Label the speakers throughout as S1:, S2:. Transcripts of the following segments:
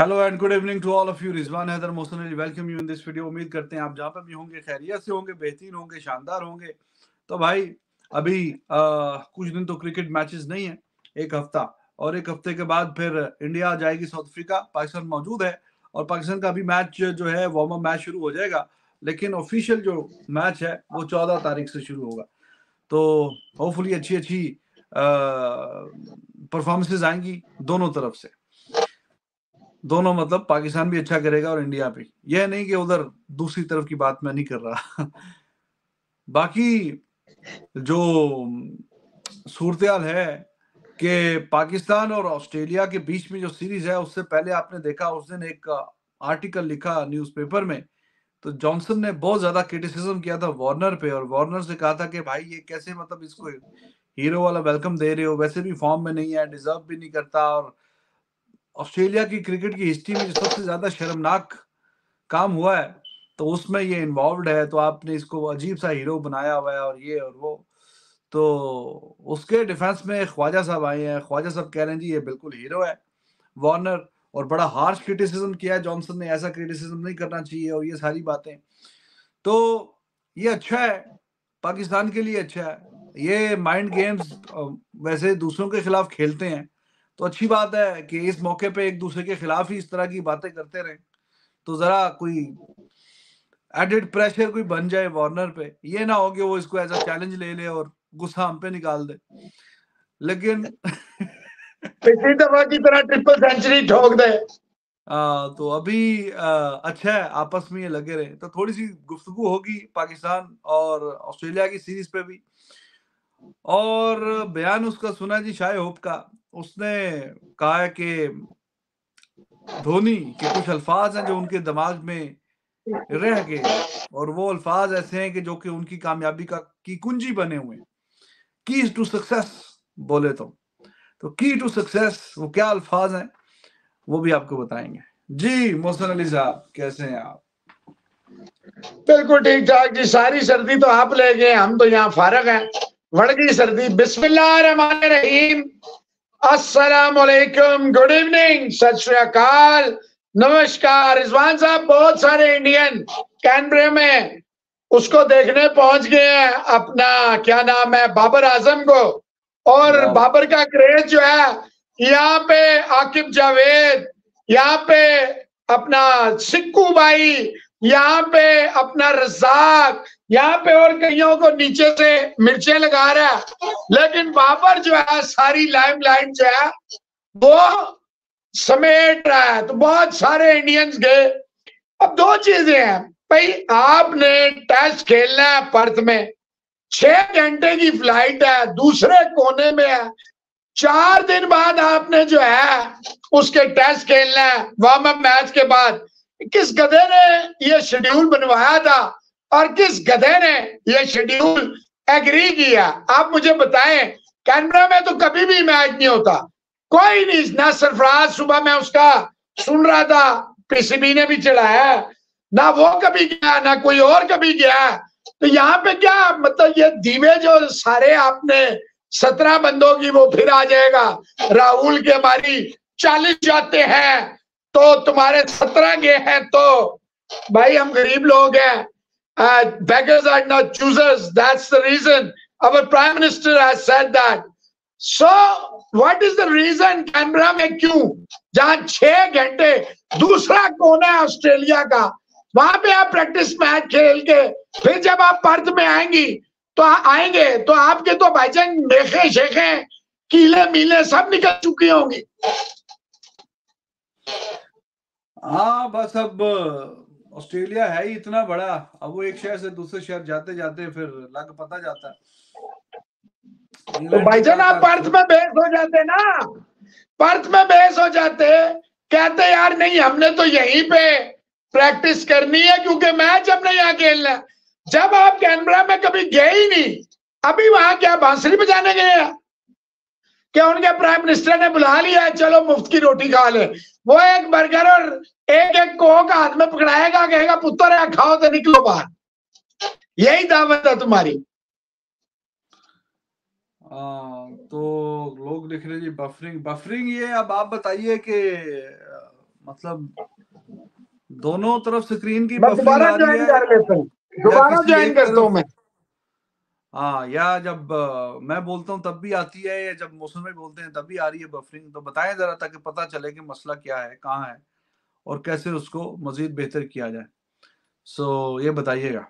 S1: Hello and good evening to all of you. Rizwan Haider Mohsin Ali welcome you in this video. उम्मीद करते हैं आप जहाँ पर भी होंगे खैरियत से होंगे, बेहतरीन होंगे, शानदार होंगे। तो भाई अभी कुछ दिन तो क्रिकेट मैचेस नहीं है, एक हफ्ता, और एक हफ्ते के बाद फिर इंडिया जाएगी साउथ अफ्रीका। पाकिस्तान मौजूद है और पाकिस्तान का भी मैच जो है वार्म अप मैच शुरू हो जाएगा, लेकिन ऑफिशियल जो मैच है वो 14 तारीख से शुरू होगा। तो होपफुली अच्छी अच्छी परफॉर्मेंसेज आएंगी दोनों तरफ से। दोनों मतलब पाकिस्तान भी अच्छा करेगा और इंडिया भी। यह नहीं कि उधर दूसरी तरफ की बात मैं नहीं कर रहा। बाकी जो सूरत है कि पाकिस्तान और ऑस्ट्रेलिया के बीच में जो सीरीज है, उससे पहले आपने देखा उस दिन एक आर्टिकल लिखा न्यूज़पेपर में, तो जॉनसन ने बहुत ज्यादा क्रिटिसिज्म किया था वार्नर पे, और वार्नर से कहा था कि भाई ये कैसे, मतलब इसको हीरो वाला वेलकम दे रहे हो, वैसे भी फॉर्म में नहीं है, डिजर्व भी नहीं करता, और ऑस्ट्रेलिया की क्रिकेट की हिस्ट्री में जो सबसे ज्यादा शर्मनाक काम हुआ है तो उसमें ये इन्वॉल्व है, तो आपने इसको अजीब सा हीरो बनाया हुआ है और ये और वो। तो उसके डिफेंस में ख्वाजा साहब आए हैं। ख्वाजा साहब कह रहे हैं जी ये बिल्कुल हीरो है वार्नर, और बड़ा हार्श क्रिटिसिज्म किया है जॉनसन ने, ऐसा क्रिटिसिज्म नहीं करना चाहिए और ये सारी बातें। तो ये अच्छा है, पाकिस्तान के लिए अच्छा है। ये माइंड गेम्स वैसे दूसरों के खिलाफ खेलते हैं, तो अच्छी बात है कि इस मौके पे एक दूसरे के खिलाफ ही इस तरह की बातें करते रहें, तो जरा कोई एडेड प्रेशर कोई बन जाए वार्नर पे। ये ना हो कि वो इसको एज अ चैलेंज ले ले और गुस्सा हम पे निकाल दे। लेकिन
S2: पिछली दफा की तरह ट्रिपल सेंचुरी ठोक दे।
S1: तो अभी अच्छा है आपस में ये लगे रहे, तो थोड़ी सी गुफ्तगू होगी पाकिस्तान और ऑस्ट्रेलिया की सीरीज पे भी। और बयान उसका सुना जी शाह होप का। उसने कहा है कि धोनी के कुछ अल्फाज हैं जो उनके दिमाग में रह गए, और वो अल्फाज ऐसे हैं कि जो कि उनकी कामयाबी की कुंजी बने हुए हैं। की टू सक्सेस बोले तो की टू सक्सेस वो क्या अल्फाज हैं वो भी आपको बताएंगे। जी मोहसिन अली साहब, कैसे हैं आप?
S2: बिल्कुल ठीक ठाक जी। सारी सर्दी तो आप ले गए, हम तो यहाँ फारग हैं। बढ़ गई सर्दी। बिस्मिल्लाहिर्रहमानिर्रहीम, अस्सलाम वालेकुम, गुड इवनिंग, सत श्री अकाल, नमस्कार। रिजवान साहब बहुत सारे इंडियन कैनबरा में उसको देखने पहुंच गए हैं, अपना क्या नाम है, बाबर आजम को। और बाबर का क्रेज जो है यहाँ पे, आकिब जावेद यहाँ पे, अपना सिक्कू भाई यहाँ पे, अपना रज़ाक यहाँ पे, और कईयों को नीचे से मिर्चें लगा रहा है। लेकिन बाबर जो है सारी लाइमलाइट जो है वो समेट रहा है। तो बहुत सारे इंडियंस गए। अब दो चीजें हैं भाई, आपने टेस्ट खेलना है पर्थ में, 6 घंटे की फ्लाइट है, दूसरे कोने में है, 4 दिन बाद आपने जो है उसके टेस्ट खेलना है वार्म अप मैच के बाद। किस गधे ने ये शेड्यूल बनवाया था और किस गधे ने ये शेड्यूल एग्री किया? आप मुझे बताएं। कैनबरा में तो कभी भी मैच नहीं होता, कोई नहीं ना। सरफराज सुबह मैं उसका सुन रहा था, पीसीबी ने भी चढ़ाया, ना वो कभी गया ना कोई और कभी गया। तो यहाँ पे क्या मतलब, ये दीवे जो सारे आपने 17 बंदों की, वो फिर आ जाएगा। राहुल के हमारी 40 जाते हैं तो तुम्हारे 17 गए हैं। तो भाई हम गरीब लोग हैं। beggars are not choosers, that's the reason our prime minister has said that. So what is the reason Canberra में क्यों, जहां 6 घंटे, दूसरा कोना है ऑस्ट्रेलिया का, वहां पे आप प्रैक्टिस मैच खेल के फिर जब आप पर्थ में आएंगे तो आपके तो भाईजान मेखे शेखे कीले मीले सब निकल चुकी होंगी।
S1: हाँ बस अब ऑस्ट्रेलिया है ही इतना बड़ा, अब वो एक शहर से दूसरे शहर जाते जाते फिर लग पता जाता है।
S2: तो भाईजान आप पर्थ में बेस हो जाते ना, पर्थ में बेस हो जाते, कहते यार नहीं हमने तो यहीं पे प्रैक्टिस करनी है क्योंकि मैच हमने यहाँ खेलना है। जब आप कैनबरा में कभी गए ही नहीं, अभी वहां क्या बांसुरी बजाने गए हैं? क्या उनके प्राइम मिनिस्टर ने बुला लिया है चलो मुफ्त की रोटी खा ले? वो एक बर्गर और एक कोक हाथ में पकड़ाएगा, कहेगा पुत्र है खाओ तो निकलो बाहर। यही दावत है तुम्हारी।
S1: तो लोग लिख रहे जी बफरिंग। ये अब आप बताइए कि मतलब दोनों तरफ स्क्रीन की
S2: मैं
S1: बफरिंग
S2: दोबारा
S1: आ रही
S2: ज्वाइन
S1: है
S2: कर लेता हूँ,
S1: या
S2: दोबारा
S1: किसी
S2: ज्वाइन
S1: एक
S2: करता हूँ
S1: तरफ।
S2: मैं।
S1: हाँ, या जब मैं बोलता हूँ तब भी आती है, या जब मौसम में बोलते हैं तब भी आ रही है बफरिंग। तो बताएं जरा, ताकि पता चले कि मसला क्या है, कहाँ है, और कैसे उसको मजीद बेहतर किया जाए। सो ये बताइएगा।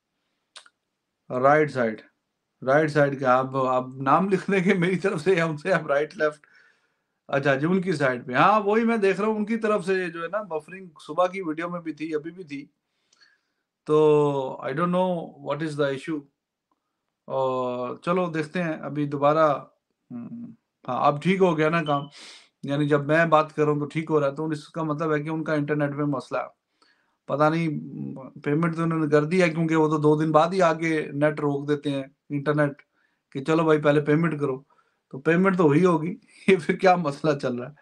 S1: राइट साइड, राइट साइड का आप नाम लिख लेंगे मेरी तरफ से या उनसे, आप राइट लेफ्ट। अच्छा जी, उनकी साइड पे। हाँ, वही मैं देख रहा हूँ, उनकी तरफ से जो है ना बफरिंग सुबह की वीडियो में भी थी, अभी भी थी। तो I don't know what is the issue. और चलो देखते हैं अभी दोबारा। हाँ, अब ठीक हो गया ना काम, यानी जब मैं बात कर रहा हूँ तो ठीक हो रहा है, तो इसका मतलब है कि उनका इंटरनेट में मसला है। पता नहीं, पेमेंट तो उन्होंने कर दिया, क्योंकि वो तो 2 दिन बाद ही आके नेट रोक देते हैं, इंटरनेट, कि चलो भाई पहले पेमेंट करो। तो पेमेंट तो हुई होगी ये फिर क्या मसला चल रहा है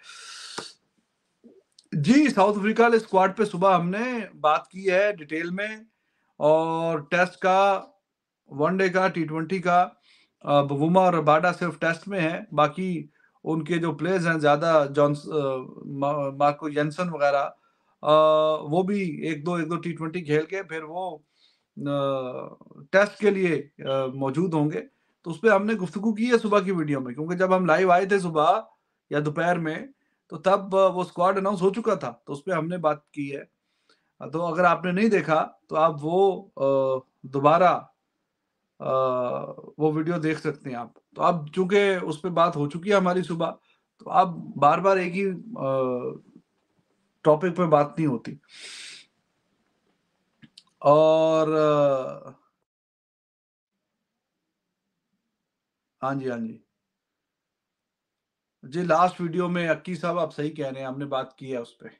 S1: जी। साउथ अफ्रीका वाले स्क्वाड पे सुबह हमने बात की है डिटेल में, और टेस्ट का, वनडे का, T20 का। बुमा और बाडा सिर्फ टेस्ट में है, बाकी उनके जो प्लेयर्स हैं ज़्यादा, मार्को जेंसन वगैरह, वो भी एक दो T20 खेल के फिर वो टेस्ट के लिए मौजूद होंगे। तो उस पर हमने गुफ्तगू की है सुबह की वीडियो में, क्योंकि जब हम लाइव आए थे सुबह या दोपहर में, तो तब वो स्क्वाड अनाउंस हो चुका था, तो उस पर हमने बात की है। तो अगर आपने नहीं देखा तो आप वो दोबारा वो वीडियो देख सकते हैं आप। तो अब चूंकि उस पर बात हो चुकी है हमारी सुबह, तो अब बार बार एक ही टॉपिक पे बात नहीं होती। और हाँ जी, हाँ जी जी, लास्ट वीडियो में अक्की साहब आप सही कह रहे हैं, हमने बात की है उस पर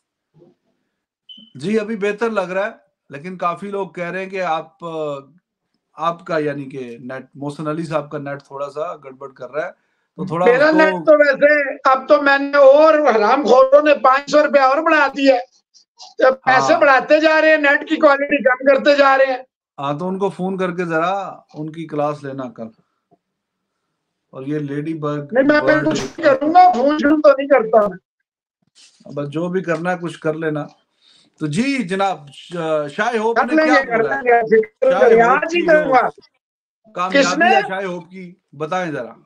S1: जी। अभी बेहतर लग रहा है, लेकिन काफी लोग कह रहे हैं कि आपका यानी कि नेट, मोहसिन अली साहब का नेट थोड़ा सा गड़बड़ कर रहा है, तो थोड़ा
S2: मेरा
S1: उसको।
S2: नेट तो वैसे अब तो मैंने, और हरामखोरों ने 500 रुपया और बढ़ा दिया, तो पैसे
S1: हाँ,
S2: बढ़ाते जा रहे हैं, नेट की क्वालिटी कम करते जा रहे हैं।
S1: हाँ, तो उनको फोन करके जरा उनकी क्लास लेना कल। और ये लेडी बर्ड
S2: नहीं, मैं फिर कुछ करूंगा, फोन शुरू तो नहीं करता मैं।
S1: बस जो भी करना है कुछ कर लेना। तो जी जनाब, शाय होप
S2: कर
S1: ने क्या
S2: लेंगे, कर
S1: बोला है?
S2: लेंगे,
S1: शाय होप
S2: आज ही
S1: की जो
S2: करूंगा।
S1: कामयाबी
S2: किसने?
S1: है शाय होप की, बताएं जरा।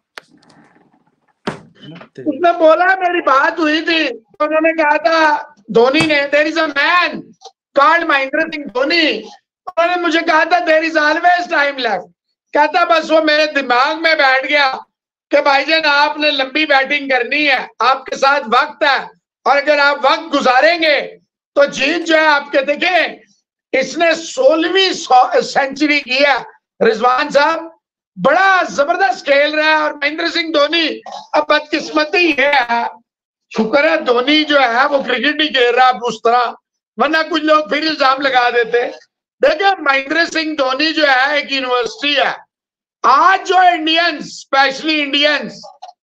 S2: उसने बोला, मेरी बात हुई थी, तो उन्होंने कहा था, धोनी ने, there is a man called Mahendra Singh Dhoni, उन्होंने मुझे कहा था there is always time left. कहता बस वो मेरे दिमाग में बैठ गया कि भाईजान आपने लंबी बैटिंग करनी है, आपके साथ वक्त है, और अगर आप वक्त गुजारेंगे तो जीत जो है आपके। देखें, इसने 16वीं सेंचुरी की है रिजवान साहब, बड़ा जबरदस्त खेल रहा है। और महेंद्र सिंह धोनी, अब बदकिस्मती ये है, शुक्र है धोनी जो है वो क्रिकेट ही खेल रहा है उस तरह, वरना कुछ लोग फिर इल्जाम लगा देते। देखिए, महेंद्र सिंह धोनी जो है एक यूनिवर्सिटी है। आज जो इंडियंस, स्पेशली इंडियंस,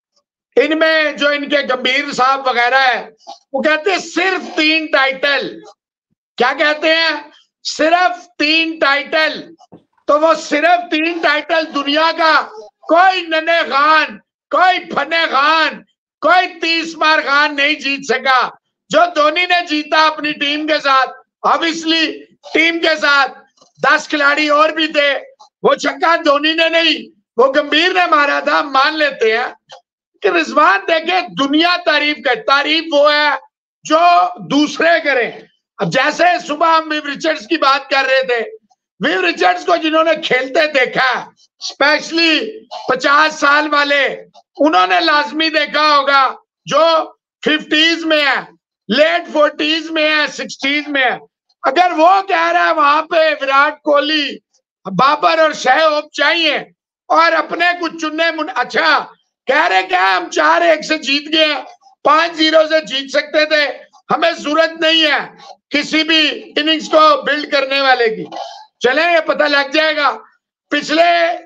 S2: इनमें जो इनके गंभीर साहब वगैरह है, वो कहते हैं सिर्फ 3 टाइटल। क्या कहते हैं? सिर्फ 3 टाइटल। तो वो सिर्फ 3 टाइटल दुनिया का कोई नने खान, कोई फने खान, कोई 30 बार खान नहीं जीत सका जो धोनी ने जीता अपनी टीम के साथ। ऑब्वियसली टीम के साथ 10 खिलाड़ी और भी थे, वो छक्का धोनी ने नहीं, वो गंभीर ने मारा था, मान लेते हैं। कि रिजवान देखे, दुनिया तारीफ कर, तारीफ वो है जो दूसरे करें। अब जैसे सुबह हम विव रिचर्ड्स की बात कर रहे थे, विव रिचर्ड्स को जिन्होंने खेलते देखा, स्पेशली 50 साल वाले, उन्होंने लाजमी देखा होगा, जो 50s में है, लेट 40s में है, 60s में है। अगर वो कह रहा है वहां पे विराट कोहली, बाबर और शायद चाहिए, और अपने कुछ चुनने अच्छा कह रहे क्या, हम 4-1 से जीत गए, 5-0 से जीत सकते थे, हमें जरूरत नहीं है किसी भी इनिंग्स को बिल्ड करने वाले की। चले, ये पता लग जाएगा पिछले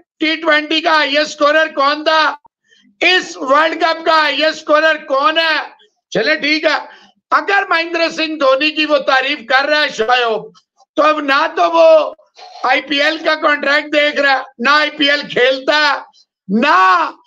S2: T20 का हाईएस्ट स्कोरर कौन था, इस वर्ल्ड कप का हाईएस्ट स्कोरर कौन है। चले ठीक है, अगर महेंद्र सिंह धोनी की वो तारीफ कर रहा है शायद, तो अब ना तो वो IPL का कॉन्ट्रैक्ट देख रहा है, ना IPL खेलता, ना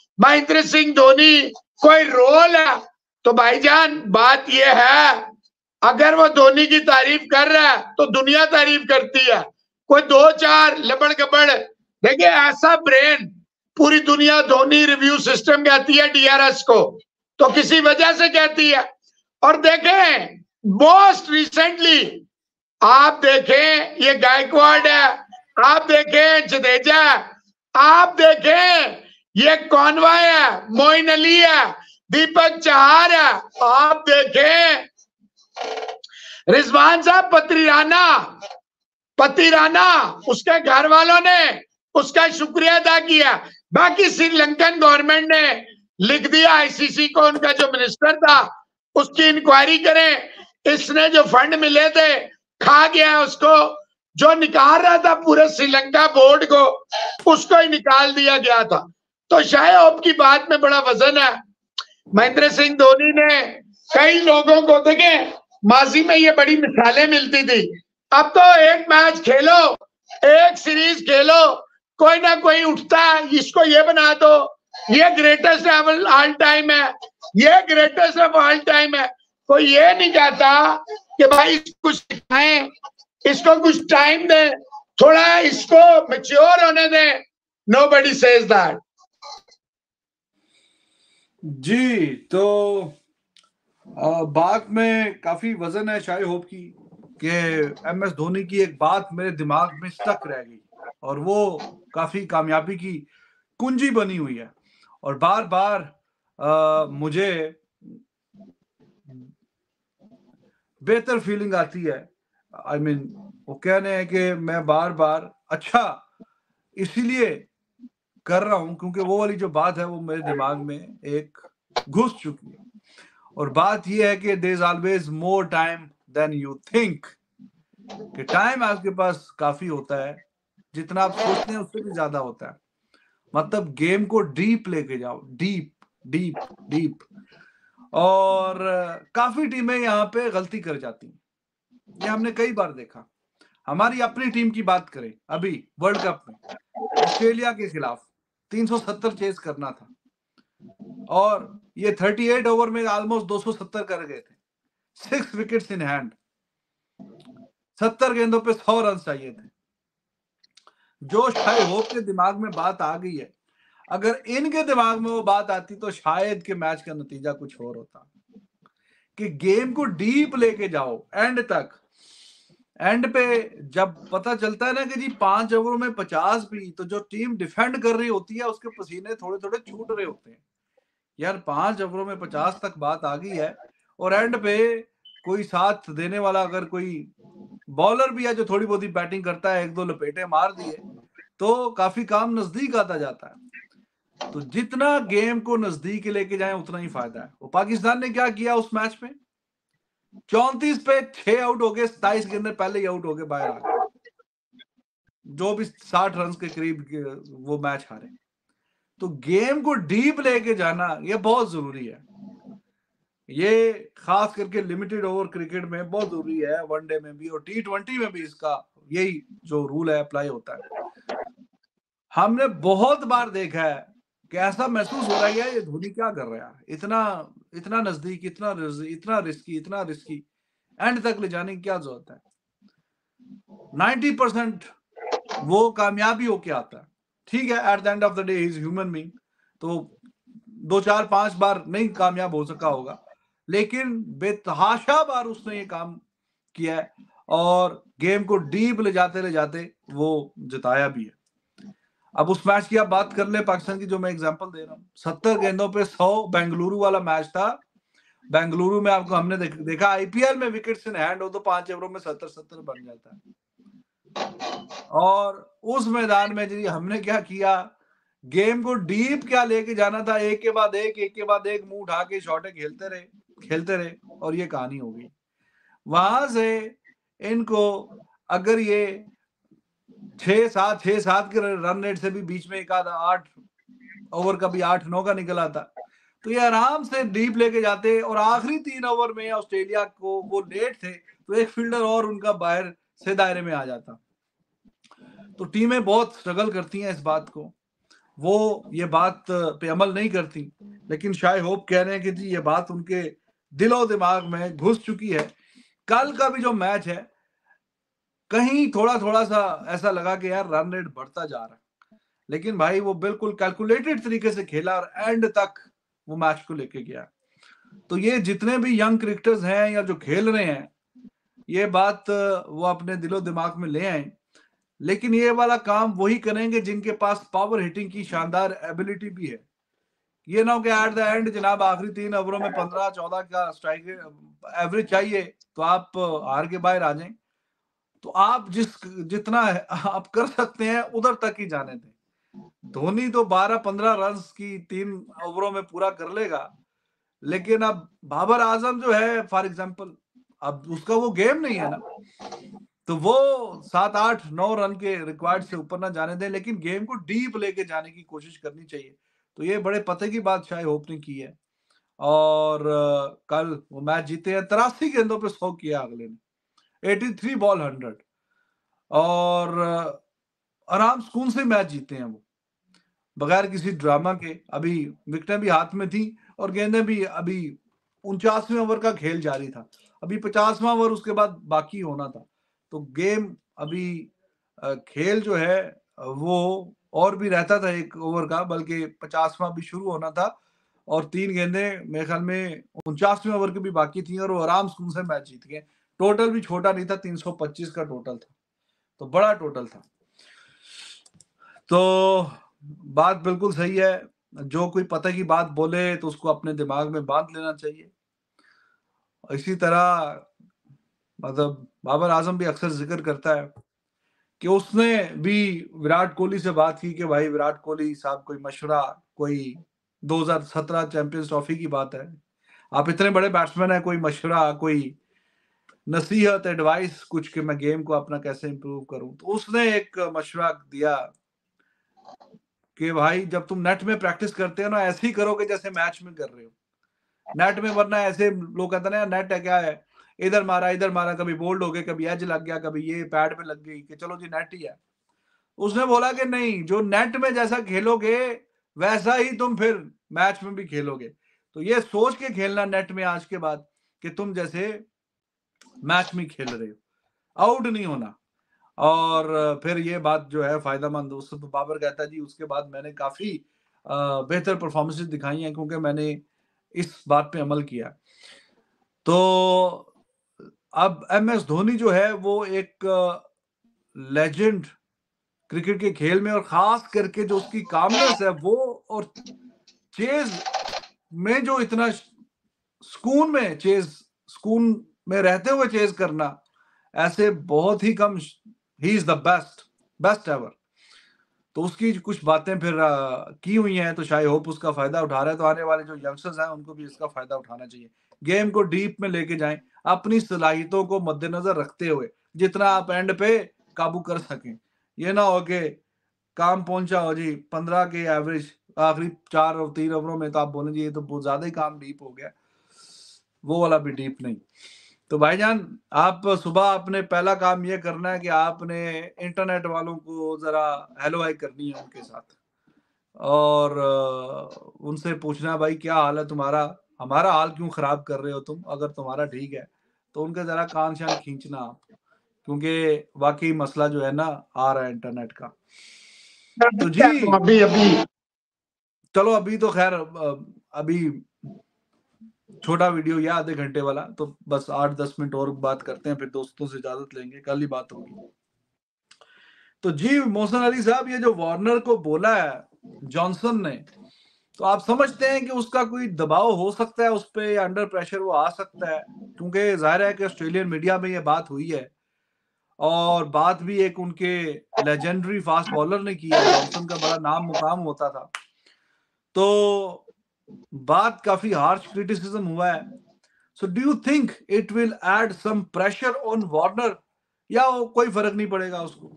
S2: महेंद्र सिंह धोनी कोई रोल है। तो भाईजान बात यह है अगर वो धोनी की तारीफ कर रहा है तो दुनिया तारीफ करती है। कोई दो चार लबड़ गबड़, देखिए ऐसा ब्रेन पूरी दुनिया धोनी रिव्यू सिस्टम कहती है डीआरएस को, तो किसी वजह से कहती है। और देखें मोस्ट रिसेंटली आप देखें ये गायकवाड़ है, आप देखें जडेजा, आप देखें ये कॉनवाय है, मोइन अली है, दीपक चहार है, आप देखें रिजवान साहब पति राना उसके घर वालों ने उसका शुक्रिया अदा किया। बाकी श्रीलंकन गवर्नमेंट ने लिख दिया आईसीसी को, उनका जो मिनिस्टर था उसकी इंक्वायरी करें, इसने जो फंड मिले थे खा गया उसको, जो निकाल रहा था पूरे श्रीलंका बोर्ड को उसको ही निकाल दिया गया था। तो शायद की बात में बड़ा वजन है। महेंद्र सिंह धोनी ने कई लोगों को, देखे माजी में ये बड़ी मिसालें मिलती थी, अब तो एक मैच खेलो, एक सीरीज खेलो, कोई ना कोई उठता है इसको ये बना दो, ये ग्रेटेस्ट ऑल टाइम है, ये ग्रेटेस्ट ऑफ ऑल टाइम है। कोई ये नहीं कहता कि भाई कुछ सिखाएं, इसको कुछ टाइम दे, थोड़ा इसको मैच्योर होने दे। Nobody says that.
S1: जी, तो बात में काफी वजन है शायद होप की कि एमएस धोनी की एक बात मेरे दिमाग में स्टक रह गई और वो काफी कामयाबी की कुंजी बनी हुई है और बार बार मुझे बेहतर फीलिंग आती है। आई मीन वो कहने हैं कि मैं बार बार अच्छा इसीलिए कर रहा हूं क्योंकि वो वाली जो बात है वो मेरे दिमाग में एक घुस चुकी है। और बात ये है कि there is always more time than you think, कि टाइम आपके पास काफी होता है, जितना आप सोचते हैं उससे भी ज्यादा होता है। मतलब गेम को डीप लेके जाओ, डीप डीप डीप। और काफी टीमें यहाँ पे गलती कर जाती हैं, ये हमने कई बार देखा। हमारी अपनी टीम की बात करें, अभी वर्ल्ड कप में ऑस्ट्रेलिया के खिलाफ 370 चेस करना था और ये 38 ओवर में ऑलमोस्ट 270 कर गए थे, 6 विकेट्स इन हैंड, 70 गेंदों पे 100 रन चाहिए थे। जो शायद होप के दिमाग में बात आ गई है, अगर इनके दिमाग में वो बात आती तो शायद के मैच का नतीजा कुछ और होता। कि गेम को डीप लेके जाओ एंड तक। एंड पे जब पता चलता है ना कि जी 5 ओवरों में 50 भी, तो जो टीम डिफेंड कर रही होती है उसके पसीने थोड़े थोड़े छूट रहे होते हैं। यार 5 ओवरों में 50 तक बात आ गई है और एंड पे कोई साथ देने वाला अगर कोई बॉलर भी है जो थोड़ी बहुत बैटिंग करता है, 1-2 लपेटे मार दिए तो काफी काम नजदीक आता जाता है। तो जितना गेम को नजदीक लेके जाए उतना ही फायदा है। वो पाकिस्तान ने क्या किया उस मैच में, 34 पे 6 आउट हो गए, 27 गेंदे पहले ही आउट हो गए, बाहर आ गए, जो भी 60 रन के करीब वो मैच हारे। तो गेम को डीप लेके जाना ये बहुत जरूरी है। ये खास करके लिमिटेड ओवर क्रिकेट में बहुत जरूरी है, वनडे में भी और T20 में भी इसका यही जो रूल है अप्लाई होता है। हमने बहुत बार देखा है कि ऐसा महसूस हो रहा है ये धोनी क्या कर रहा है, इतना नजदीक, इतना रिस्की एंड तक ले जाने की क्या जरूरत है। 90% वो कामयाबी होके आता है। ठीक है, at the end of the day is human being, तो 2-4-5 बार नहीं कामयाब हो सका होगा, लेकिन बेतहाशा बार उसने ये काम किया है और गेम को डीप ले जाते वो जिताया भी है। अब उस मैच की आप बात कर ले पाकिस्तान की, जो मैं एग्जांपल दे रहा हूँ, 70 गेंदों पे 100 बेंगलुरु वाला मैच था। बेंगलुरु में आपको हमने देखा आईपीएल में विकेट्स इन हैंड हो तो 5 ओवरों में 70 बन जाता है। और उस मैदान में जी हमने क्या किया, गेम को डीप क्या लेके जाना था, एक के बाद एक मुंह उठा के शॉटें खेलते रहे और ये कहानी हो गई। वहां से इनको अगर ये 6-7 के रन रेट से भी बीच में एक आधा 8 ओवर का भी 8-9 का निकल आता तो ये आराम से डीप लेके जाते। और आखिरी 3 ओवर में ऑस्ट्रेलिया को वो लेट थे तो एक फील्डर और उनका बाहर से दायरे में आ जाता। तो टीमें बहुत स्ट्रगल करती हैं इस बात को, वो ये बात पे अमल नहीं करती, लेकिन शायद होप कह रहे हैं कि जी ये बात उनके दिलो दिमाग में घुस चुकी है कल का भी जो मैच है कहीं थोड़ा थोड़ा सा ऐसा लगा कि यार रन रेट बढ़ता जा रहा है, लेकिन भाई वो बिल्कुल कैलकुलेटेड तरीके से खेला और एंड तक वो मैच को लेके गया। तो ये जितने भी यंग क्रिकेटर्स हैं या जो खेल रहे हैं, ये बात वो अपने दिलो दिमाग में ले आए, लेकिन ये वाला काम वही करेंगे जिनके पास पावर हिटिंग की शानदार एबिलिटी भी है। ये ना हो कि एट द एंड जनाब आखिरी 3 ओवरों में 15-14 का स्ट्राइक एवरेज चाहिए तो आप हार के बाहर आ जाएं। तो आप जितना आप कर सकते हैं उधर तक ही जाने दें। धोनी तो 12-15 रन की 3 ओवरों में पूरा कर लेगा, लेकिन अब बाबर आजम जो है फॉर एग्जांपल, अब उसका वो गेम नहीं है ना, तो वो 7-8-9 रन के रिक्वायर्ड से ऊपर ना जाने दें, लेकिन गेम को डीप लेके जाने की कोशिश करनी चाहिए। तो ये बड़े पते की बात शायद होप ने की है और कल वो मैच जीते हैं। 83 गेंदों पे 100 किया अगले ने, 83 बॉल 100 और आराम सुकून से मैच जीते हैं वो, बगैर किसी ड्रामा के। अभी विकेटें भी हाथ में थी और गेंदें भी, अभी 49वें ओवर का खेल जारी था, अभी 50वां ओवर उसके बाद बाकी होना था। तो गेम अभी खेल जो है वो और भी रहता था 1 ओवर का, बल्कि 50वां भी शुरू होना था और 3 गेंदें मेरे ख्याल में 49वें ओवर की भी बाकी थी और वो आराम से मैच जीत गए। टोटल भी छोटा नहीं था, 325 का टोटल था, तो बड़ा टोटल था। तो बात बिल्कुल सही है, जो कोई पते की बात बोले तो उसको अपने दिमाग में बांध लेना चाहिए। इसी तरह मतलब बाबर आजम भी अक्सर जिक्र करता है कि उसने भी विराट कोहली से बात की कि भाई विराट कोहली साहब कोई मशवरा, कोई 2017 चैंपियंस ट्रॉफी की बात है, आप इतने बड़े बैट्समैन हैं, कोई मशवरा, कोई नसीहत, एडवाइस कुछ कि मैं गेम को अपना कैसे इंप्रूव करूं। तो उसने एक मशवरा दिया कि भाई जब तुम नेट में प्रैक्टिस करते हो ना, ऐसे ही करोगे जैसे मैच में कर रहे हो नेट में, वरना ऐसे लोग कहते हैं ना नेट है क्या है, इधर मारा, कभी बोल्ड हो गए, कभी एज लग गया, कभी ये पैड पे लग गई कि चलो जी नेट ही है। उसने बोला कि नहीं, जो नेट में जैसा खेलोगे वैसा ही तुम फिर मैच में भी खेलोगे। तो ये सोच के खेलना नेट में आज के बाद कि तुम जैसे मैच में खेल रहे हो, आउट नहीं होना। और फिर ये बात जो है फायदेमंद, उससे तो बाबर कहता है जी उसके बाद मैंने काफी बेहतर परफॉर्मेंसेस दिखाई हैं क्योंकि मैंने इस बात पे अमल किया। तो अब MS धोनी जो है वो एक लेजेंड क्रिकेट के खेल में, और खास करके जो उसकी कामनेस है वो, और चेज में जो इतना सुकून में रहते हुए चेज करना, ऐसे बहुत ही कम, he is the best ever. तो उसकी कुछ बातें फिर की हुई हैं, तो शायद होप उसका फायदा उठा रहा है। तो आने वाले जो यंगस्टर्स हैं उनको भी इसका फायदा उठाना चाहिए, गेम को डीप में लेके जाएं, अपनी सलाहियतों को मद्देनजर रखते हुए जितना आप एंड पे काबू कर सकें। ये ना हो कि काम पहुंचा हो जी 15 के एवरेज आखिरी 4 और 3 ओवरों में, तो आप बोलें जी ये तो बहुत ज्यादा ही काम डीप हो गया, वो वाला भी डीप नहीं। तो भाईजान आप सुबह आपने पहला काम ये करना है कि आपने इंटरनेट वालों को जरा हेलो हाई करनी है उनके साथ, और उनसे पूछना भाई क्या हाल है तुम्हारा, हमारा हाल क्यों खराब कर रहे हो तुम, अगर तुम्हारा ठीक है तो उनके जरा कान शान खींचना आप, क्योंकि वाकई मसला जो है ना आ रहा है इंटरनेट का। तो जी
S2: अभी
S1: चलो, अभी तो खैर अभी छोटा वीडियो या आधे घंटे वाला, तो बस 8-10 मिनट और बात करते हैं, फिर दोस्तों से इजाजत लेंगे, कल ही बात होगी। तो जी मोहसिन अली साहब, ये जो वार्नर को बोला है जॉनसन ने, तो आप समझते हैं कि उसका कोई दबाव हो सकता है उस पर, या अंडर प्रेशर वो आ सकता है? क्योंकि जाहिर है कि ऑस्ट्रेलियन मीडिया में ये बात हुई है और बात भी एक उनके लेजेंडरी फास्ट बॉलर ने की है, जॉनसन का बड़ा नाम मुकाम होता था, तो बात काफी हार्श क्रिटिसिज्म हुआ है। So do you think it will add some pressure on Warner, या कोई फर्क नहीं पड़ेगा उसको?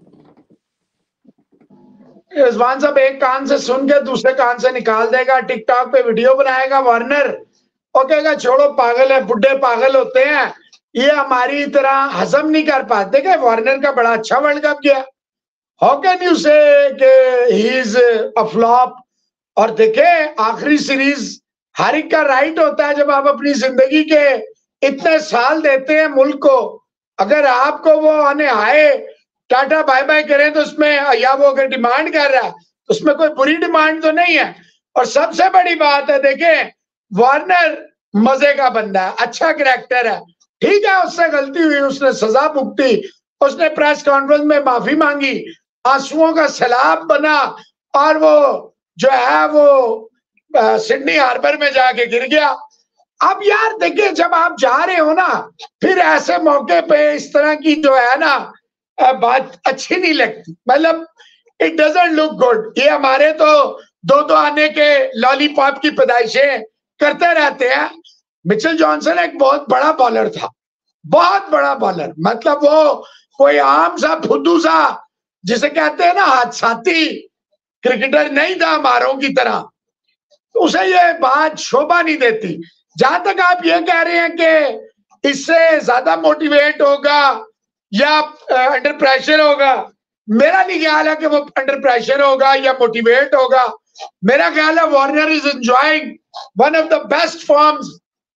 S2: रिजवान साहब एक कान से सुन के दूसरे कान से निकाल देगा, टिकटॉक पे वीडियो बनाएगा वार्नर और कहेगा छोड़ो पागल है, बुढ़े पागल होते हैं, ये हमारी तरह हजम नहीं कर पाते कि वार्नर का बड़ा अच्छा वर्ल्ड कप गया। How can you say he is a flop? और देखे आखिरी सीरीज हर एक का राइट होता है, जब आप अपनी जिंदगी के इतने साल देते हैं मुल्क को, अगर आपको वो आने आए टाटा बाय बाय करें तो उसमें, या वो अगर डिमांड कर रहा है तो उसमें कोई बुरी डिमांड तो नहीं है। और सबसे बड़ी बात है, देखें वार्नर मजे का बंदा है, अच्छा कैरेक्टर है, ठीक है उससे गलती हुई, उसने सजा भुगती, उसने प्रेस कॉन्फ्रेंस में माफी मांगी, आंसुओं का सैलाब बना और वो जो है वो सिडनी हार्बर में जाके गिर गया। अब यार देखिए, जब आप जा रहे हो ना, फिर ऐसे मौके पे इस तरह की जो है ना बात अच्छी नहीं लगती, मतलब इट डजंट लुक गुड। ये हमारे तो दो आने के लॉलीपॉप की पैदाइशें करते रहते हैं। मिचेल जॉनसन एक बहुत बड़ा बॉलर था, बहुत बड़ा बॉलर, मतलब वो कोई आम सा फुद्दू सा जिसे कहते हैं ना हादसाती क्रिकेटर नहीं था हमारों की तरह, तो उसे ये बात शोभा नहीं देती। जहां तक आप ये कह रहे हैं कि इससे ज्यादा मोटिवेट होगा या अंडर प्रेशर होगा, मेरा नहीं ख्याल है कि वो अंडर प्रेशर होगा या मोटिवेट होगा। मेरा ख्याल है Warner is enjoying one of the best forms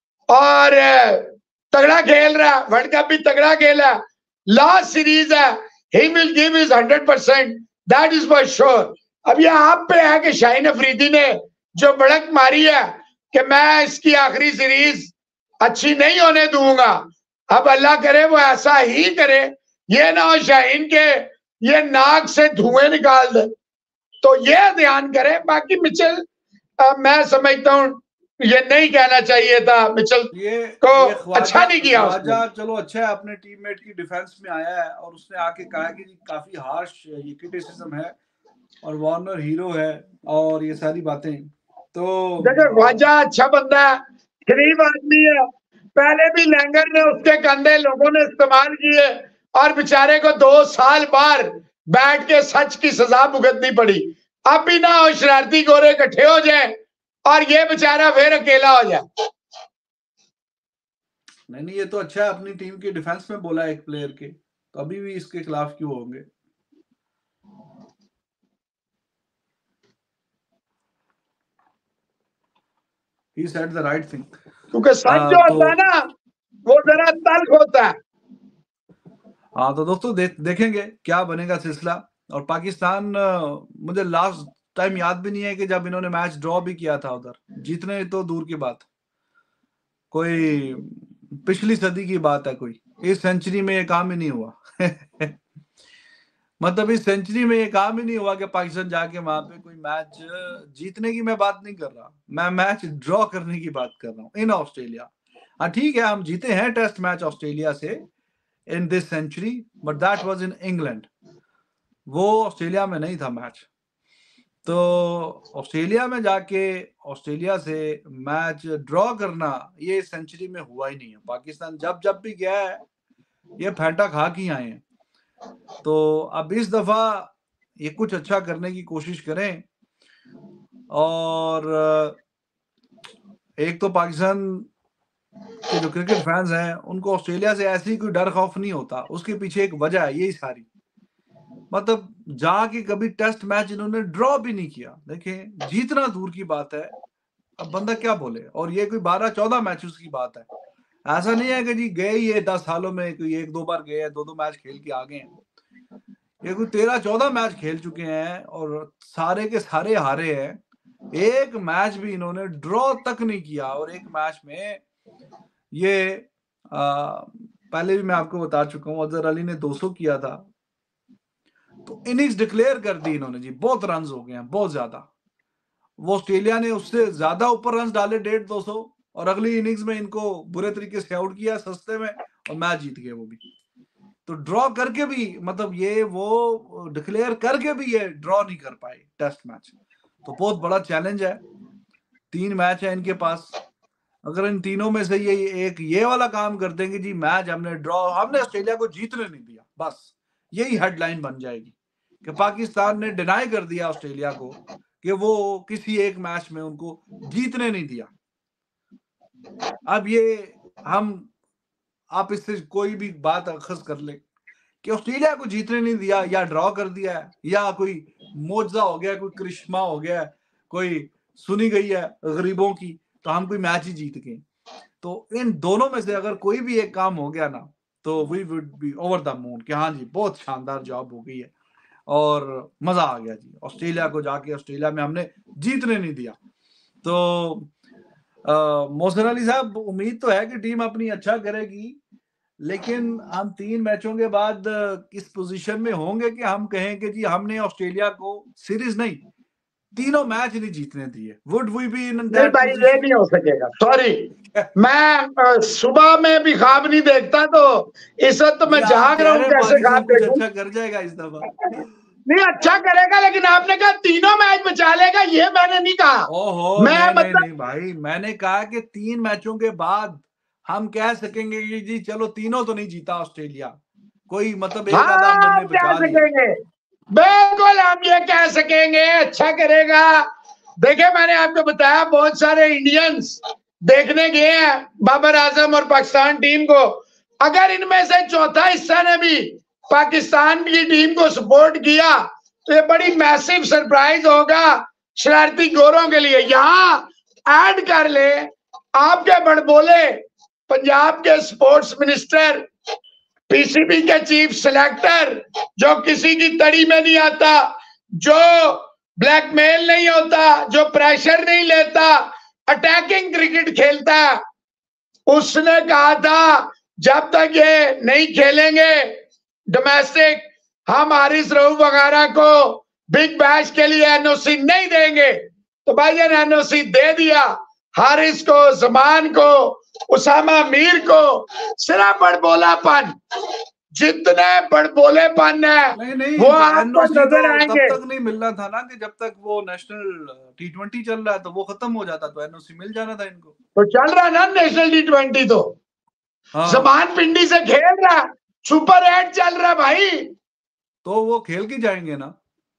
S2: और तगड़ा खेल रहा है, वर्ल्ड कप भी तगड़ा खेला, लास्ट सीरीज है, he will give his 100%, that is for sure. अब ये आप पे है कि शाहीन अफरीदी ने जो बड़क मारी है कि मैं इसकी आखिरी सीरीज अच्छी नहीं होने दूंगा, अब अल्लाह करे वो ऐसा ही करे, ये ना हो शाहीन के ये नाक से धुएं निकाल दे, तो ये ध्यान करे। बाकी मिचेल मैं समझता हूं ये नहीं कहना चाहिए था, मिचेल को अच्छा नहीं किया उसने।
S1: चलो अच्छा है, अपने टीममेट की डिफेंस में आया है और उसने आके कहा कि काफी हार्श ये क्रिटिसिज्म है और वार्नर हीरो है और ये सारी बातें। तो
S2: देखो ख्वाजा अच्छा बंदा है, गरीब आदमी है, पहले भी लैंगर ने उसके कंधे लोगों ने इस्तेमाल किए और बेचारे को 2 साल बाहर बैठ के सच की सजा भुगतनी पड़ी। अब भी ना हो शरारती गोरे इकट्ठे हो जाए और ये बेचारा फिर अकेला हो जाए।
S1: नहीं ये तो अच्छा है, अपनी टीम के डिफेंस में बोला एक प्लेयर के, तो अभी भी इसके खिलाफ क्यों होंगे। He said the right thing.
S2: क्योंकि सच जो होता है ना वो जरा तल्ख होता है।
S1: हाँ तो दोस्तों देखेंगे क्या बनेगा सिलसिला। और पाकिस्तान मुझे लास्ट टाइम याद भी नहीं है कि जब इन्होंने मैच ड्रॉ भी किया था उधर, जीतने तो दूर की बात, कोई पिछली सदी की बात है, कोई इस सेंचुरी में ये काम ही नहीं हुआ। मतलब इस सेंचुरी में ये काम ही नहीं हुआ कि पाकिस्तान जाके वहां पे कोई मैच जीतने की मैं बात नहीं कर रहा, मैं मैच ड्रॉ करने की बात कर रहा हूँ इन ऑस्ट्रेलिया। हाँ ठीक है, हम जीते हैं टेस्ट मैच ऑस्ट्रेलिया से in this century, but that was in England, वो ऑस्ट्रेलिया में नहीं था मैच। तो ऑस्ट्रेलिया में जाके ऑस्ट्रेलिया से मैच ड्रॉ करना ये सेंचुरी में हुआ ही नहीं है। पाकिस्तान जब भी गया है ये फेंटा खा के आए हैं। तो अब इस दफा ये कुछ अच्छा करने की कोशिश करें। और एक तो पाकिस्तान के जो क्रिकेट फैंस हैं उनको ऑस्ट्रेलिया से ऐसी कोई डर खौफ नहीं होता, उसके पीछे एक वजह है यही सारी, मतलब जाके कभी टेस्ट मैच इन्होंने ड्रॉ भी नहीं किया। देखें जीतना दूर की बात है, अब बंदा क्या बोले। और ये कोई 12-14 मैचेस की बात है, ऐसा नहीं है कि जी गए ये 10 सालों में कोई 1-2 बार गए हैं, 2-2 मैच खेल के आ गए हैं। ये कोई 13-14 मैच खेल चुके हैं और सारे के सारे हारे हैं, एक मैच भी इन्होंने ड्रॉ तक नहीं किया। और एक मैच में ये पहले भी मैं आपको बता चुका हूँ, अजहर अली ने 200 किया था, तो इनिंग्स डिक्लेयर कर दी इन्होंने जी, बहुत रन हो गए हैं, बहुत ज्यादा। वो ऑस्ट्रेलिया ने उससे ज्यादा ऊपर रन डाले 150-200, और अगली इनिंग्स में इनको बुरे तरीके से आउट किया सस्ते में और मैच जीत गए वो भी। तो ड्रॉ करके भी, मतलब ये वो डिक्लेयर करके भी ये ड्रॉ नहीं कर पाए टेस्ट मैच, तो बहुत बड़ा चैलेंज है। 3 मैच है इनके पास, अगर इन तीनों में से ये वाला काम कर देंगे जी, मैच हमने ड्रॉ, हमने ऑस्ट्रेलिया को जीतने नहीं दिया, बस यही हेडलाइन बन जाएगी कि पाकिस्तान ने डिनाई कर दिया ऑस्ट्रेलिया को कि वो किसी एक मैच में उनको जीतने नहीं दिया। अब ये आप इससे कोई भी बात अखज़ कर ले कि ऑस्ट्रेलिया को जीतने नहीं दिया या ड्रॉ कर दिया है या कोई मौजज़ा हो गया, कोई करिश्मा हो गया, कोई सुनी गई है गरीबों की, तो हम कोई मैच ही जीत गए। तो इन दोनों में से अगर कोई भी एक काम हो गया ना, तो we would be over the moon कि हाँ जी, बहुत शानदार जॉब हो गई है और मजा आ गया जी। ऑस्ट्रेलिया को जाके ऑस्ट्रेलिया में हमने जीतने नहीं दिया। तो मोहसिन अली साहब, उम्मीद तो है कि टीम अपनी अच्छा करेगी, लेकिन हम 3 मैचों के बाद किस पोजीशन में होंगे कि हम कहें कि जी हमने ऑस्ट्रेलिया को सीरीज नहीं, तीनों मैच नहीं जीतने दिए। वुड वी बी इन
S2: नहीं
S1: दैट
S2: भाई, ये
S1: पोजीशन?
S2: नहीं हो सकेगा, सॉरी। मैं सुबह में भी ख्वाब नहीं देखता, तो इस वक्त तो मैं
S1: आप
S2: जाग
S1: कह
S2: रहा
S1: रहे
S2: हूँ,
S1: हैं
S2: कैसे
S1: पाकिस्तान
S2: ख्वाब
S1: कुछ
S2: देखूं?
S1: अच्छा कर जाएगा इस दफा।
S2: नहीं, अच्छा करेगा, लेकिन आपने कहा तीनों मैच बचा लेगा, ये मैंने नहीं कहा।
S1: ओहो,
S2: मैं
S1: नहीं नहीं
S2: मतलब
S1: नहीं भाई, मैंने कहा कि 3 मैचों के बाद हम कह सकेंगे कि जी चलो तीनों तो नहीं जीता ऑस्ट्रेलिया, कोई मतलब एक आधा
S2: हाँ,
S1: हमने
S2: हम कह
S1: बचा लिया।
S2: सकेंगे, बिल्कुल हम ये कह सकेंगे, अच्छा करेगा। देखिए, मैंने आपको बताया बहुत सारे इंडियंस देखने गए हैं बाबर आजम और पाकिस्तान टीम को। अगर इनमें से चौथा हिस्सा ने भी पाकिस्तान की टीम को सपोर्ट किया, तो ये बड़ी मैसिव सरप्राइज होगा शरारती गोरों के लिए। यहाँ ऐड कर ले आपके बड़बोले पंजाब के स्पोर्ट्स मिनिस्टर, पीसीबी के चीफ सिलेक्टर, जो किसी की तड़ी में नहीं आता, जो ब्लैकमेल नहीं होता, जो प्रेशर नहीं लेता, अटैकिंग क्रिकेट खेलता, उसने कहा था जब तक ये नहीं खेलेंगे डोमेस्टिक, हम हारिस रऊफ वगैरह को बिग बैश के लिए एनओसी नहीं देंगे। तो भाईजान एनओसी दे दिया, हारिस को, जमान को, उसामा मीर को। सिर्फ बड़बोलापन, जितने बड़बोलेपन है
S1: नहीं
S2: वो आपको
S1: एनओसी
S2: नजर
S1: तो
S2: आएंगे।
S1: तब तक नहीं मिलना था ना कि जब तक वो नेशनल T20 चल रहा है, तो वो खत्म हो जाता तो एनओसी मिल जाना था इनको।
S2: तो चल रहा ना नेशनल T20, तो
S1: हाँ,
S2: जमान पिंडी से खेल रहा, सुपर 8 चल रहा भाई।
S1: तो वो खेल के जाएंगे ना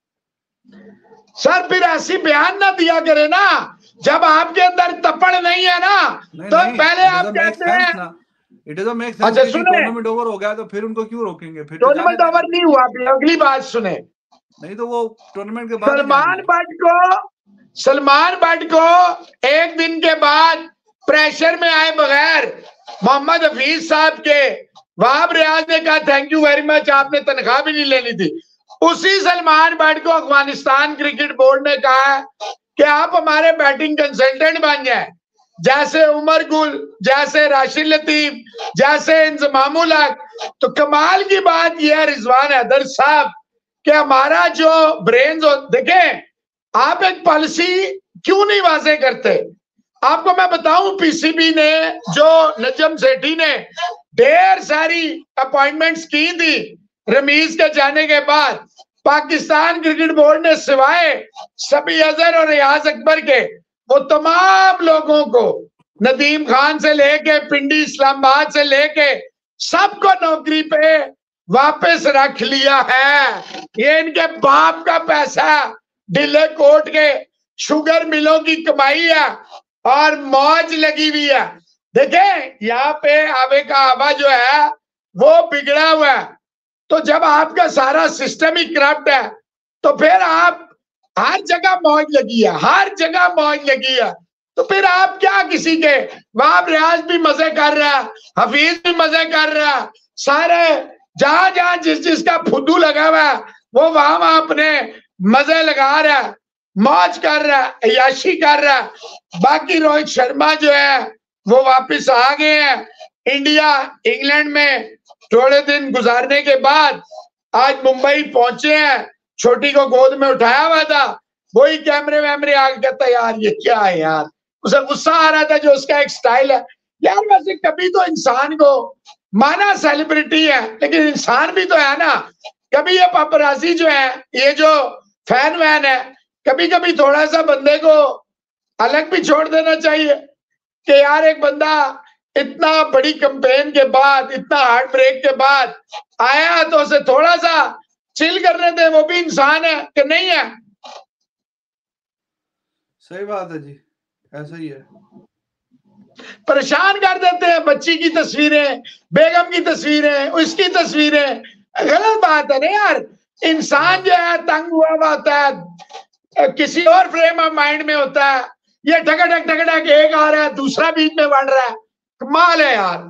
S2: सर, फिर ऐसी बयान ना दिया करे ना जब आपके अंदर तपड़ नहीं है ना।
S1: नहीं
S2: तो
S1: नहीं,
S2: पहले
S1: it
S2: आप
S1: doesn't make
S2: कहते हैं,
S1: sense ना, इट डजंट मेक सेंस
S2: अच्छा
S1: कि
S2: सुने,
S1: टूर्नामेंट ओवर हो गया तो फिर उनको क्यों रोकेंगे, फिर तो जाने
S2: टूर्नामेंट ओवर
S1: देंगे।
S2: नहीं हुआ, फिर अगली बात सुने।
S1: नहीं तो वो टूर्नामेंट के बाद ही
S2: सलमान
S1: जाएंगे।
S2: भट्ट को एक दिन के बाद प्रेशर में आए बगैर मोहम्मद हफीज साहब के वहाब रियाज ने कहा थैंक यू वेरी मच, आपने तनख्वाह भी नहीं लेनी थी। उसी सलमान भट्ट को अफगानिस्तान क्रिकेट बोर्ड ने कहा कि आप हमारे बैटिंग कंसल्टेंट बन जाए, जैसे उमर गुल, जैसे राशिद लतीफ, जैसे इंजमामुल हक। तो कमाल की बात यह है रिजवान हैदर साहब कि हमारा जो ब्रेन्स हो, देखें आप एक पॉलिसी क्यों नहीं वाजे करते। आपको मैं बताऊं, पीसीबी ने, जो नजम सेठी ने ढेर सारी अपॉइंटमेंट्स की थी रमीज के जाने के बाद, पाकिस्तान क्रिकेट बोर्ड ने सिवाय सबी अजहर और रियाज अकबर के वो तमाम लोगों को, नदीम खान से लेके पिंडी इस्लामाबाद से लेके सबको नौकरी पे वापस रख लिया है। ये इनके बाप का पैसा, डिले कोर्ट के शुगर मिलों की कमाई है और मौज लगी हुई है। देखें, यहाँ पे आवे का आवा जो है वो बिगड़ा हुआ है। तो जब आपका सारा सिस्टम ही करप्ट है, तो फिर आप हर जगह मौज लगी है, हर जगह मौज लगी है, तो फिर आप क्या किसी के, वहां रियाज भी मजे कर रहा है, हफीज भी मजे कर रहा है, सारे जहां जहां जिसका फुद्दू लगा हुआ है वो वहां अपने मजे लगा रहा है, मौज कर रहा है, अय्याशी कर रहा है। बाकी रोहित शर्मा जो है वो वापस आ गए हैं इंडिया, इंग्लैंड में थोड़े दिन गुजारने के बाद आज मुंबई पहुंचे हैं। छोटी को गोद में उठाया हुआ था, वही कैमरे वैमरे आगे कहता यार ये क्या है यार, उसे गुस्सा आ रहा था, जो उसका एक स्टाइल है यार। वैसे कभी तो इंसान को, माना सेलिब्रिटी है लेकिन इंसान भी तो है ना, कभी ये पापराजी जो है, ये जो फैन वैन है, कभी कभी थोड़ा सा बंदे को अलग भी छोड़ देना चाहिए कि यार एक बंदा इतना बड़ी कैंपेन के बाद, इतना हार्ट ब्रेक के बाद आया, तो उसे थोड़ा सा चिल करने दे, वो भी इंसान है कि नहीं है।
S1: सही बात है जी, ऐसा ही है।
S2: परेशान कर देते हैं, बच्ची की तस्वीरें, बेगम की तस्वीरें, उसकी तस्वीरें, गलत बात है ना यार। इंसान जो है तंग हुआ होता है, किसी और फ्रेम ऑफ माइंड में होता है, ये टकटक टकटक एक आ रहा है, दूसरा बीच में बढ़ रहा है, कमाल है यार।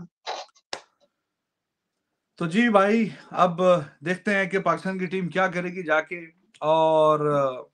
S1: तो जी भाई, अब देखते हैं कि पाकिस्तान की टीम क्या करेगी जाके, और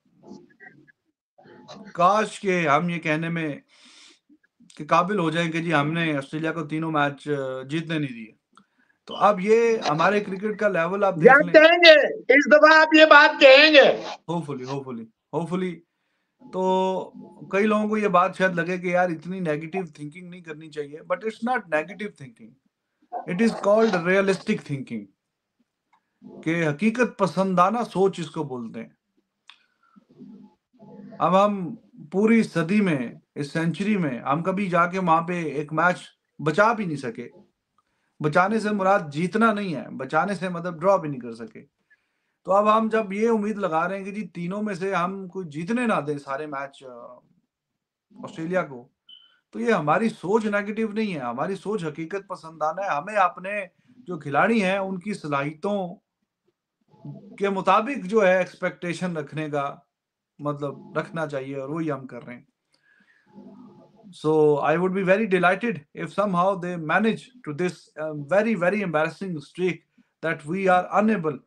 S1: काश के हम ये कहने में के काबिल हो जाएं कि जी हमने ऑस्ट्रेलिया को तीनों मैच जीतने नहीं दिए। तो अब ये हमारे क्रिकेट का लेवल आप देख लें।
S2: कहेंगे इस दफा आप ये बात कहेंगे,
S1: होपफुली। तो कई लोगों को ये बात शायद लगे कि यार इतनी नेगेटिव थिंकिंग नहीं करनी चाहिए, but it's not negative thinking, it is called realistic thinking, के हकीकत पसंदाना सोच इसको बोलते हैं। अब हम पूरी सदी में, इस सेंचुरी में, हम कभी जाके वहां पे एक मैच बचा भी नहीं सके। बचाने से मुराद जीतना नहीं है, बचाने से मतलब ड्रॉ भी नहीं कर सके। तो अब हम जब ये उम्मीद लगा रहे हैं कि जी तीनों में से हम कोई जीतने ना दें सारे मैच ऑस्ट्रेलिया को, तो ये हमारी सोच नेगेटिव नहीं है, हमारी सोच हकीकत पसंदाना है। हमें अपने जो खिलाड़ी हैं उनकी सलाहियतों के मुताबिक जो है एक्सपेक्टेशन रखने का मतलब रखना चाहिए, और वही हम कर रहे हैं। So I would be very delighted if somehow they manage to this very embarrassing streak that we are unable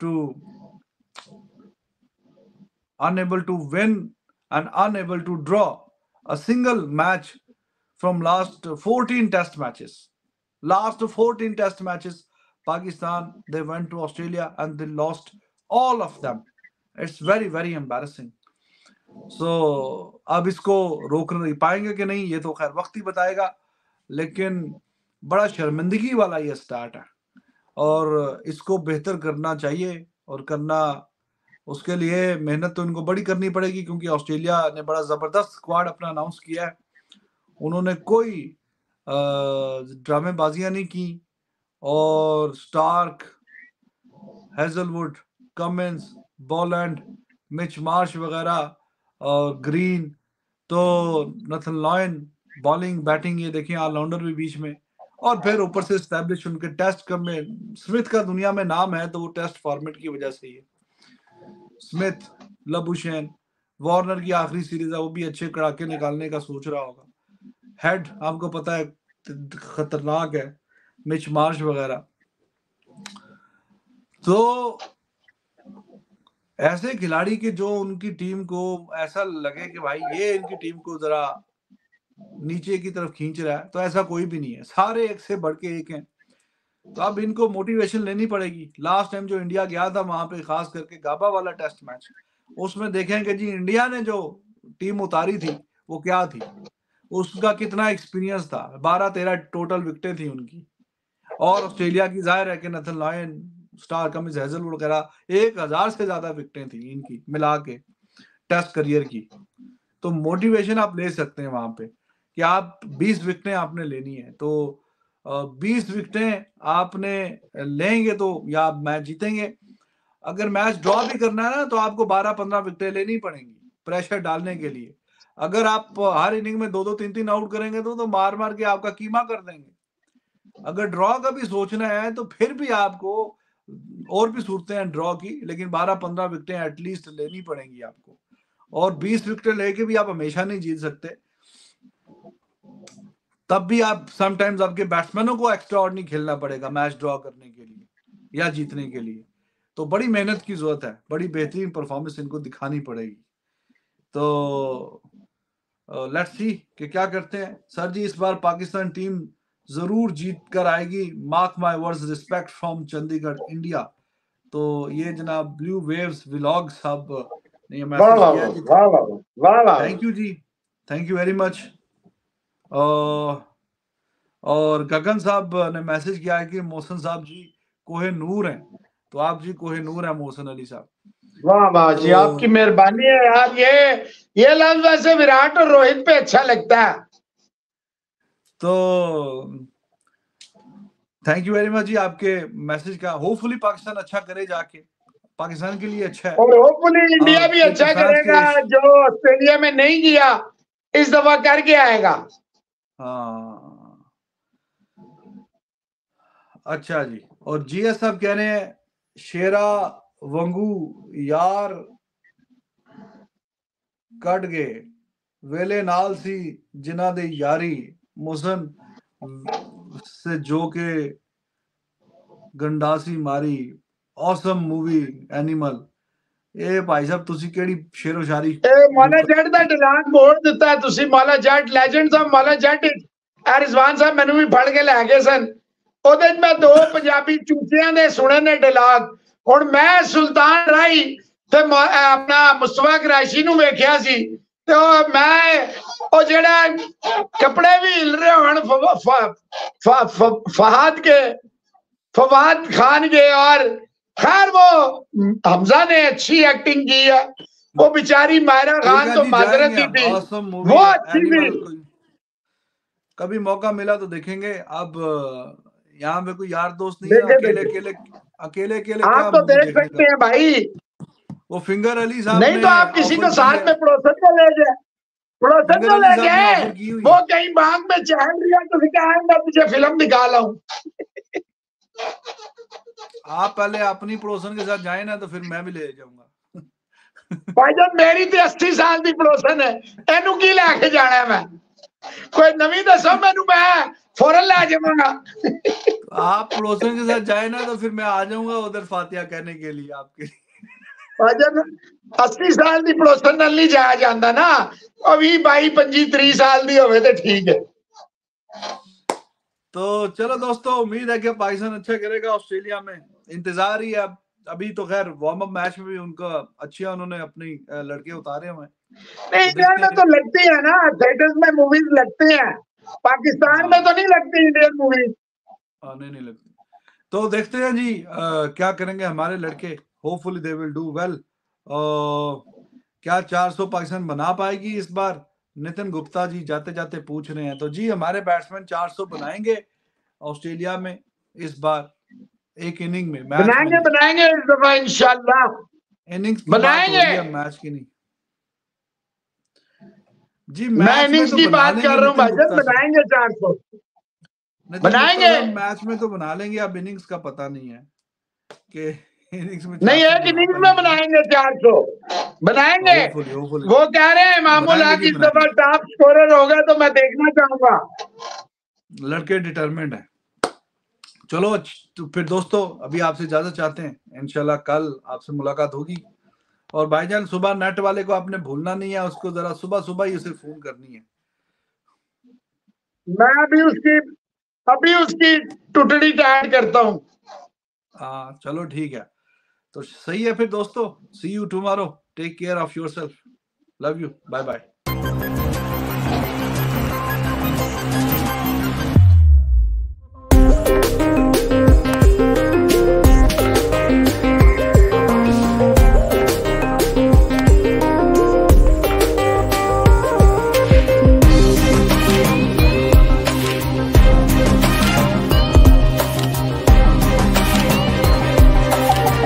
S1: to win and unable to draw a single match from last 14 test matches. Last 14 test matches, Pakistan, they went to Australia and they lost all of them. It's very embarrassing. So अब इसको रोक नहीं पाएंगे कि नहीं, ये तो खैर वक्त ही बताएगा, लेकिन बड़ा शर्मिंदगी वाला ये स्टार्ट है और इसको बेहतर करना चाहिए, और करना उसके लिए मेहनत तो इनको बड़ी करनी पड़ेगी, क्योंकि ऑस्ट्रेलिया ने बड़ा जबरदस्त स्क्वाड अपना अनाउंस किया है। उन्होंने कोई ड्रामेबाजियां नहीं की, और Starc, Hazlewood, Cummins, Boland, Mitch Marsh वगैरह और ग्रीन, तो नथन लॉयन, बॉलिंग बैटिंग, ये देखिए ऑलराउंडर भी बीच में, और फिर ऊपर से एस्टैब्लिश उनके टेस्ट में स्मिथ का दुनिया में नाम है, तो वो टेस्ट फॉर्मेट की वजह से ही है। स्मिथ, लबुशेन, वार्नर की आखिरी सीरीज है, वो भी अच्छे कड़ाके निकालने का सोच रहा होगा। हेड आपको पता है खतरनाक है, मिच मार्श वगैरह। तो ऐसे खिलाड़ी के जो उनकी टीम को ऐसा लगे कि भाई ये इनकी टीम को जरा नीचे की तरफ खींच रहा है, तो ऐसा कोई भी नहीं है, सारे एक से बढ़ के एक हैं। तो अब इनको मोटिवेशन लेनी पड़ेगी। लास्ट टाइम जो इंडिया गया था वहां पे, खास करके गाबा वाला टेस्ट मैच, उसमें देखें कि जी इंडिया ने जो टीम उतारी थी वो क्या थी, उसका कितना एक्सपीरियंस था। 12-13 टोटल विकेटें थी उनकी, और ऑस्ट्रेलिया की जाहिर है कि Nathan Lyon, Starc Cummins, Hazlewood वगैरह 1000 से ज्यादा विकेटें थी इनकी मिला के टेस्ट करियर की। तो मोटिवेशन आप ले सकते हैं वहां पे कि आप 20 विकेटें आपने लेनी है, तो 20 विकेटें आपने लेंगे तो या आप मैच जीतेंगे। अगर मैच ड्रॉ भी करना है ना, तो आपको 12-15 विकेटें लेनी पड़ेंगी प्रेशर डालने के लिए। अगर आप हर इनिंग में 2-2, 3-3 आउट करेंगे तो मार मार के आपका कीमा कर देंगे। अगर ड्रॉ का भी सोचना है तो फिर भी आपको और भी सूरतें हैं ड्रॉ की, लेकिन 12-15 विकेटें एटलीस्ट लेनी पड़ेंगी आपको, और 20 विकेटें लेके भी आप हमेशा नहीं जीत सकते। तब भी आप समटाइम्स आपके बैट्समैनों को एक्स्ट्रा ऑर्डिनरी खेलना पड़ेगा मैच ड्रॉ करने के लिए या जीतने के लिए। तो बड़ी मेहनत की जरूरत है, बड़ी बेहतरीन परफॉर्मेंस इनको दिखानी पड़ेगी। तो लेट्स सी कि क्या करते हैं। सर जी, इस बार पाकिस्तान टीम जरूर जीत कर आएगी, mark my words, respect from Chandigarh India. तो ये जनाब ब्लू वेव्स व्लॉग साहब ने ये मैसेज किया है जी। थैंक यू जी, थैंक यू वेरी मच। और गगन साहब ने मैसेज किया है कि मोहसिन साहब जी कोहे नूर हैं, तो आप जी कोहे नूर हैं मोहसिन अली साहब।
S2: वाह वाह जी, आपकी मेहरबानी है यार। ये लफ्ज वैसे विराट और रोहित पे अच्छा लगता है। तो
S1: थैंक यू वेरी मच जी आपके मैसेज का। होपफुली पाकिस्तान अच्छा करे जाके, पाकिस्तान के लिए अच्छा है,
S2: और होपफुली इंडिया भी अच्छा करेगा, जो ऑस्ट्रेलिया में नहीं किया इस दफा करके आएगा।
S1: हाँ अच्छा जी। और जीएस साहब कह रहे हैं शेरा वंगू यार कट गए, वेले नाल सी जिन्हां दे यारी मुसन से जो के गंडासी मारी ऑसम मूवी एनिमल। ए भाई साहब तुसी केड़ी शेरो शायरी
S2: मौला जट दा डिलान बोल दिता तुसी मौला जट लेजेंड्स ऑफ मौला जट रिजवान साहब मैनू भी फड़ के लै गए सन ओदे च मैं दो पंजाबी चूचियां दे सुने ने डिलाग हुण मैं सुल्तान राही ते अपना मुस्तफा कुरैशी नू वेखिया सी ते मैं ओ जेड़ा कपड़े भी हिल रहे होण फवाद खान के और खैर वो हमजा ने अच्छी एक्टिंग की है वो बेचारी मायरा खान तो माजरत ही थी वो अच्छी थी।
S1: कभी मौका मिला तो देखेंगे। अब यहाँ पे कोई यार दोस्त नहीं है, अकेले अकेले
S2: आप तो देख सकते हैं भाई।
S1: वो फिंगर अली साहब
S2: नहीं तो आप किसी को साथ में पड़ोसन को ले जाए, पड़ोसन को ले गए वो कहीं बाग में चहल रहा तो क्या मैं तुझे फिल्म दिखा लाऊं।
S1: आप पहले अपनी पड़ोसन के साथ जाए ना तो फिर मैं भी ले जाऊंगा।
S2: भाईजान मेरी तो 80 साल की पड़ोसन है, एनू की लैके जाना है मैं कोई नवी दसो मैनू मैं फौरन लै जाऊंगा।
S1: आप पड़ोसन के साथ जाए ना तो फिर मैं आ जाऊंगा उधर फातिहा कहने के लिए आपके।
S2: भाईजान 80 साल की पड़ोसन नाल नहीं जाया जाता ना, 20 22 25 30 साल की होवे तो ठीक है।
S1: तो चलो दोस्तों उम्मीद है कि पाकिस्तान अच्छा करेगा ऑस्ट्रेलिया में, इंतजार ही है। अभी तो खैर वार्म अप मैच में भी उनका अच्छा उन्होंने अपने लड़के उतारे हुए
S2: नहीं इंडिया में तो लगती है ना, थिएटर्स में मूवीज लगती हैं, पाकिस्तान में तो नहीं लगती इंडियन मूवीज।
S1: नहीं लगती। तो देखते हैं जी क्या करेंगे हमारे लड़के, hopefully they will do well. क्या 400 पाकिस्तान बना पाएगी इस बार? नितिन गुप्ता जी जाते जाते पूछ रहे हैं। तो जी हमारे बैट्समैन 400 बनाएंगे ऑस्ट्रेलिया में इस बार एक इनिंग में, मैच
S2: बनाएंगे इस दफा इंशाल्लाह
S1: इनिंग्स बनाएंगे, मैच की नहीं जी।
S2: मैं इनिंग्स की बात कर रहा हूँ भाईजान, बनाएंगे 400 बनाएंगे
S1: मैच में तो बना लेंगे, अब इनिंग्स का पता नहीं है कि इनिंग्स में
S2: नहीं एक इनिंग्स में बनाएंगे 400 बनाएंगे। वो कह रहे हैं इमामुल हक इस दफा टॉप स्कोरर होगा तो मैं देखना चाहूंगा।
S1: लड़के डिटरमिन्ड है। चलो तो फिर दोस्तों अभी आपसे इजाजत चाहते हैं, इंशाल्लाह कल आपसे मुलाकात होगी। और भाईजान सुबह नेट वाले को आपने भूलना नहीं है, उसको जरा सुबह सुबह ही उसे फोन करनी है।
S2: मैं अभी उसकी टुटड़ी टाइट करता हूँ।
S1: हाँ चलो ठीक है, तो सही है फिर दोस्तों, see you tomorrow, take care of yourself, love you, bye bye.